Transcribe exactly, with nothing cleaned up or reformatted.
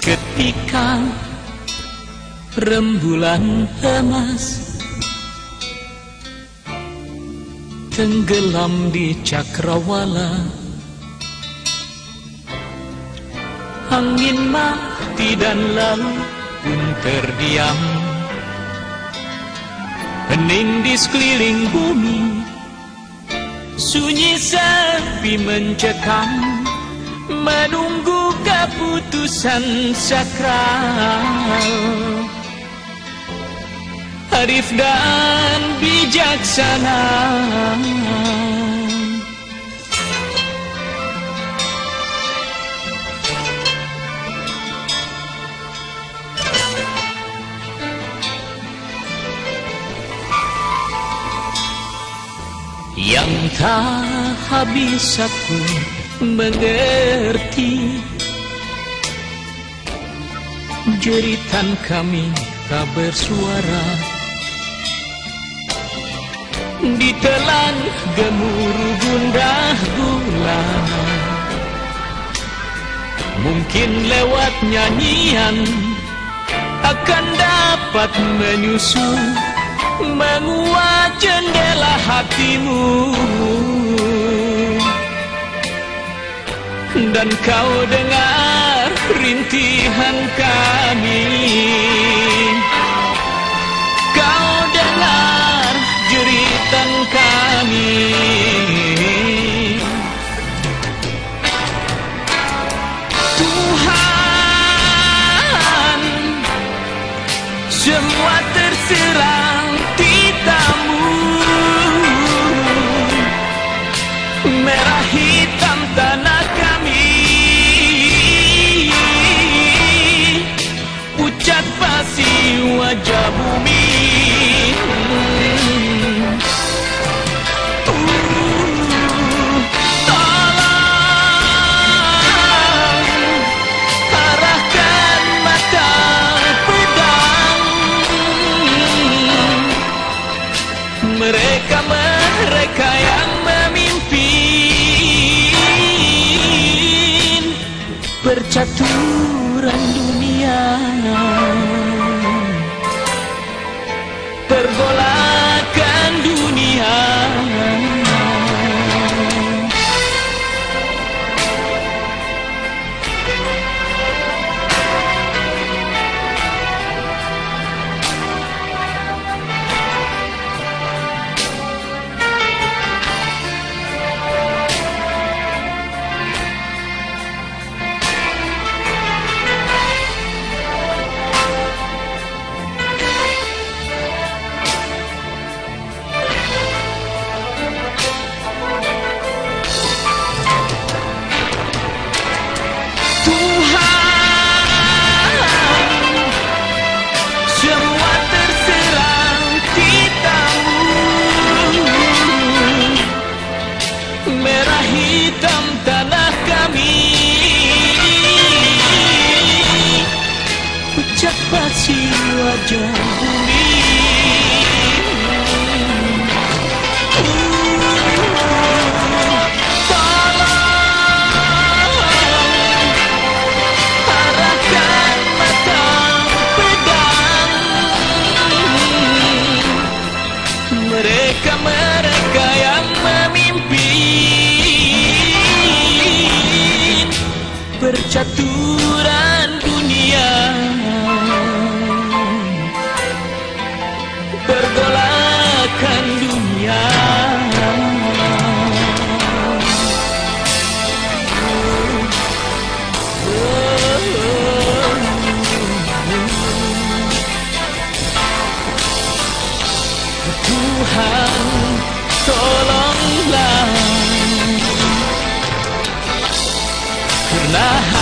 Ketika rembulan emas tenggelam di cakrawala, angin mati dan laut pun terdiam, hening di sekeliling bumi, sunyi sepi mencekam, menunggu keputusan sakral. Arif dan bijaksana, yang tak habis aku mengerti jeritan kami tak bersuara, ditelan gemuruh gundah gulana. Mungkin lewat nyanyian akan dapat menyusul, menguat jendela hatimu, dan kau dengar rintihan kami. Kau dengar jeritan kami. Tuhan, semua terserah titamu. Merah hitam tanah kami, pucat pasi wajah bumi. Mereka-mereka yang memimpin percaturan dunia, pergolakan dunia. Pasi wajah bumi. Tolong arahkan mata pedang. Mereka-mereka yang memimpin percaturan dunia, pergolakan dunia. Tuhan, tolonglah, karena